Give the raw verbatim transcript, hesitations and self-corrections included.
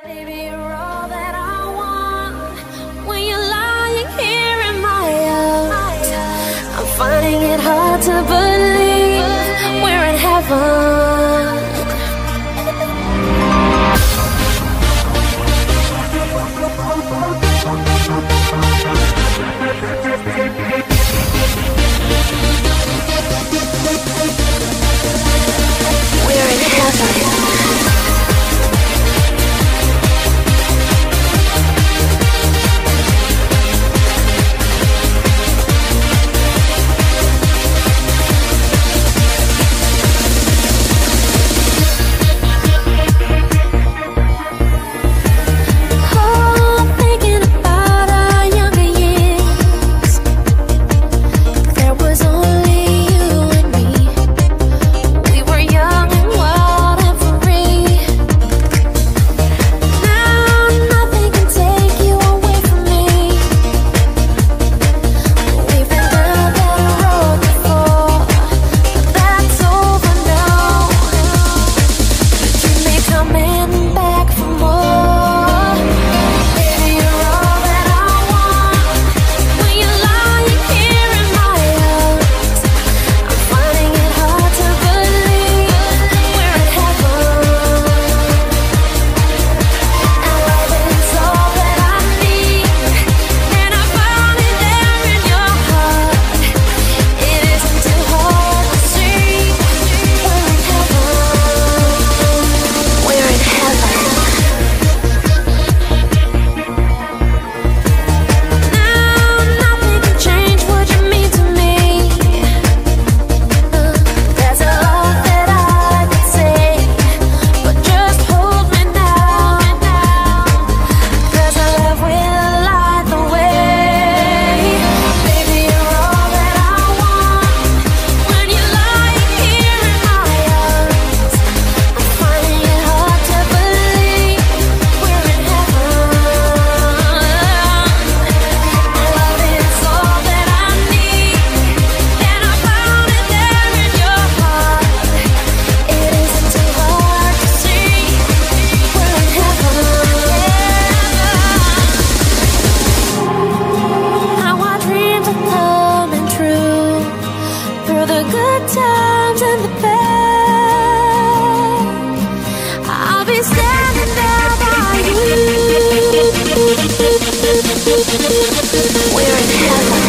Baby, you're all that I want. When you're lying here in my arms, I'm finding it hard to believe we're in heaven. We're in heaven. Times and the bad, I'll be standing there by you. We're in heaven.